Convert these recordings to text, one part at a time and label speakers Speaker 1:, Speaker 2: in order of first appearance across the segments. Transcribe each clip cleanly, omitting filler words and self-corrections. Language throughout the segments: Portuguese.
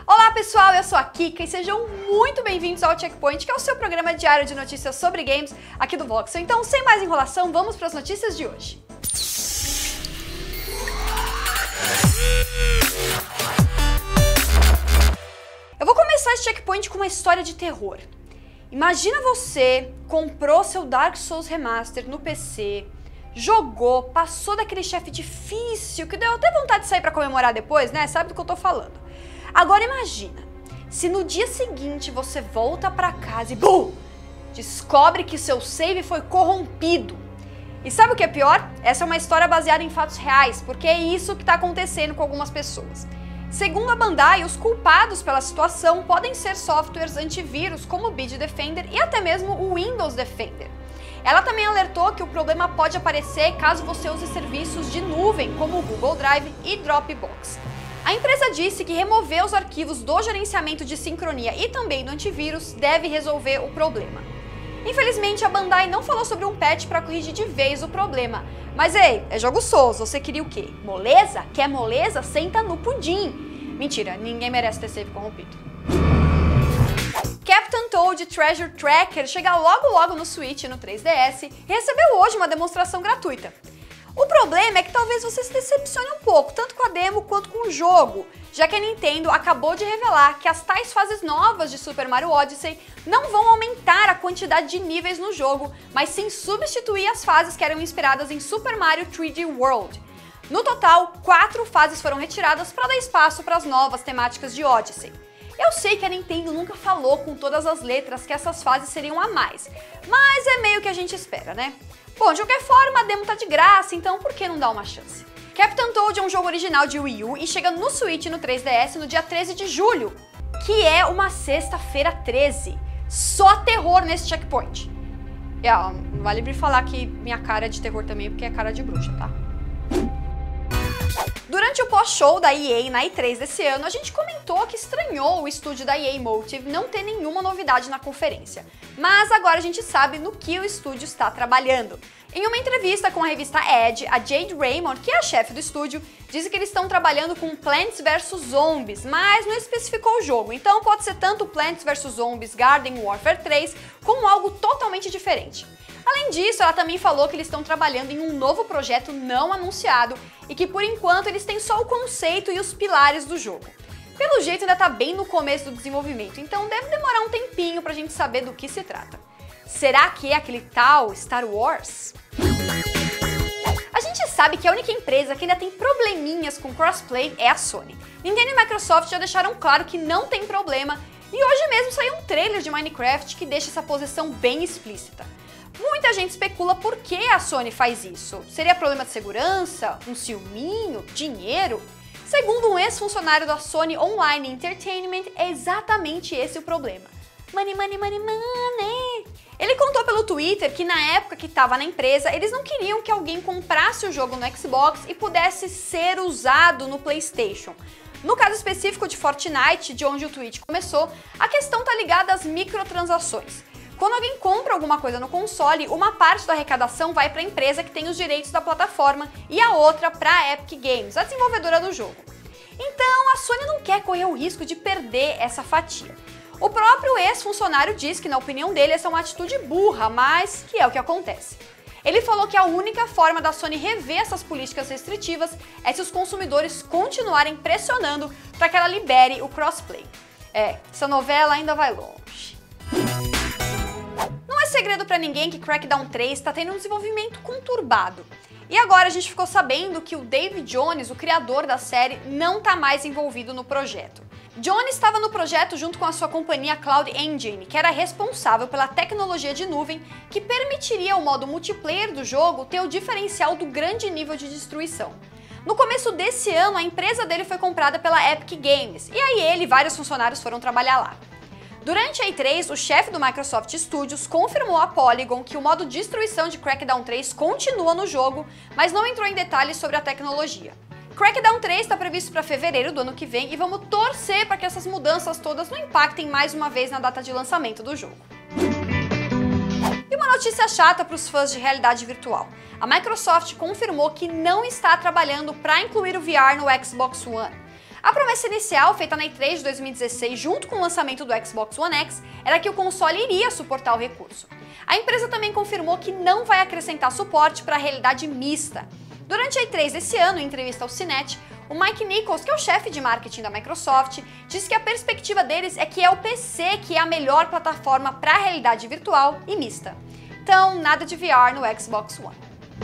Speaker 1: Olá pessoal, eu sou a Kika e sejam muito bem-vindos ao Checkpoint, que é o seu programa diário de notícias sobre games aqui do Voxel. Então, sem mais enrolação, vamos para as notícias de hoje. Eu vou começar esse Checkpoint com uma história de terror. Imagina você comprou seu Dark Souls Remaster no PC, jogou, passou daquele chefe difícil que deu até vontade de sair pra comemorar depois, né? Sabe do que eu tô falando. Agora imagina, se no dia seguinte você volta pra casa e BUM! Descobre que seu save foi corrompido. E sabe o que é pior? Essa é uma história baseada em fatos reais, porque é isso que tá acontecendo com algumas pessoas. Segundo a Bandai, os culpados pela situação podem ser softwares antivírus como o Bitdefender e até mesmo o Windows Defender. Ela também alertou que o problema pode aparecer caso você use serviços de nuvem como o Google Drive e Dropbox. A empresa disse que remover os arquivos do gerenciamento de sincronia e também do antivírus deve resolver o problema. Infelizmente, a Bandai não falou sobre um patch para corrigir de vez o problema. Mas ei, é jogo Souls, você queria o quê? Moleza? Quer moleza? Senta no pudim. Mentira, ninguém merece ter save corrompido. Captain Toad Treasure Tracker chega logo no Switch e no 3DS e recebeu hoje uma demonstração gratuita. O problema é que talvez você se decepcione um pouco, tanto com a demo quanto com o jogo, já que a Nintendo acabou de revelar que as tais fases novas de Super Mario Odyssey não vão aumentar a quantidade de níveis no jogo, mas sim substituir as fases que eram inspiradas em Super Mario 3D World. No total, 4 fases foram retiradas para dar espaço para as novas temáticas de Odyssey. Eu sei que a Nintendo nunca falou com todas as letras que essas fases seriam a mais, mas é meio que a gente espera, né? Bom, de qualquer forma, a demo tá de graça, então por que não dar uma chance? Captain Toad é um jogo original de Wii U e chega no Switch e no 3DS no dia 13 de julho, que é uma sexta-feira 13. Só terror nesse Checkpoint. Não vale me falar que minha cara é de terror também, porque é cara de bruxa, tá? Durante o pós-show da EA na E3 desse ano, a gente comentou que estranhou o estúdio da EA Motive não ter nenhuma novidade na conferência. Mas agora a gente sabe no que o estúdio está trabalhando. Em uma entrevista com a revista Edge, a Jade Raymond, que é a chefe do estúdio, disse que eles estão trabalhando com Plants vs Zombies, mas não especificou o jogo, então pode ser tanto Plants vs Zombies Garden Warfare 3 como algo totalmente diferente. Além disso, ela também falou que eles estão trabalhando em um novo projeto não anunciado e que por enquanto eles têm só o conceito e os pilares do jogo. Pelo jeito ainda tá bem no começo do desenvolvimento, então deve demorar um tempinho pra gente saber do que se trata. Será que é aquele tal Star Wars? A gente sabe que a única empresa que ainda tem probleminhas com crossplay é a Sony. Nintendo e Microsoft já deixaram claro que não tem problema e hoje mesmo saiu um trailer de Minecraft que deixa essa posição bem explícita. Muita gente especula por que a Sony faz isso. Seria problema de segurança? Um ciúminho? Dinheiro? Segundo um ex-funcionário da Sony Online Entertainment, é exatamente esse o problema. Money, money, money, money. Ele contou pelo Twitter que na época que estava na empresa, eles não queriam que alguém comprasse o jogo no Xbox e pudesse ser usado no PlayStation. No caso específico de Fortnite, de onde o tweet começou, a questão está ligada às microtransações. Quando alguém compra alguma coisa no console, uma parte da arrecadação vai para a empresa que tem os direitos da plataforma e a outra para a Epic Games, a desenvolvedora do jogo. Então, a Sony não quer correr o risco de perder essa fatia. O próprio ex-funcionário diz que, na opinião dele, essa é uma atitude burra, mas que é o que acontece. Ele falou que a única forma da Sony rever essas políticas restritivas é se os consumidores continuarem pressionando para que ela libere o crossplay. Essa novela ainda vai longe. Não é segredo pra ninguém que Crackdown 3 está tendo um desenvolvimento conturbado. E agora a gente ficou sabendo que o Dave Jones, o criador da série, não está mais envolvido no projeto. Jones estava no projeto junto com a sua companhia Cloud Engine, que era responsável pela tecnologia de nuvem que permitiria ao modo multiplayer do jogo ter o diferencial do grande nível de destruição. No começo desse ano, a empresa dele foi comprada pela Epic Games, e aí ele e vários funcionários foram trabalhar lá. Durante a E3, o chefe do Microsoft Studios confirmou à Polygon que o modo destruição de Crackdown 3 continua no jogo, mas não entrou em detalhes sobre a tecnologia. Crackdown 3 está previsto para fevereiro do ano que vem e vamos torcer para que essas mudanças todas não impactem mais uma vez na data de lançamento do jogo. E uma notícia chata para os fãs de realidade virtual. A Microsoft confirmou que não está trabalhando para incluir o VR no Xbox One. A promessa inicial, feita na E3 de 2016, junto com o lançamento do Xbox One X, era que o console iria suportar o recurso. A empresa também confirmou que não vai acrescentar suporte para a realidade mista. Durante a E3 desse ano, em entrevista ao CNET, o Mike Nichols, que é o chefe de marketing da Microsoft, disse que a perspectiva deles é que é o PC que é a melhor plataforma para a realidade virtual e mista. Então, nada de VR no Xbox One.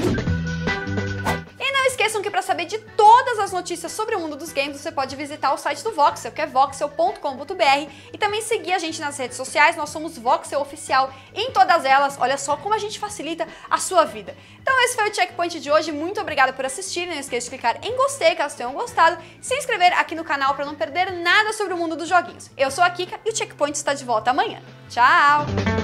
Speaker 1: E não esqueçam que para saber de todas as notícias sobre o mundo dos games, você pode visitar o site do Voxel, que é voxel.com.br, e também seguir a gente nas redes sociais. Nós somos Voxel Oficial em todas elas. Olha só como a gente facilita a sua vida. Então esse foi o Checkpoint de hoje, muito obrigada por assistir, não esqueça de clicar em gostei caso tenham gostado, se inscrever aqui no canal para não perder nada sobre o mundo dos joguinhos. Eu sou a Kika e o Checkpoint está de volta amanhã. Tchau!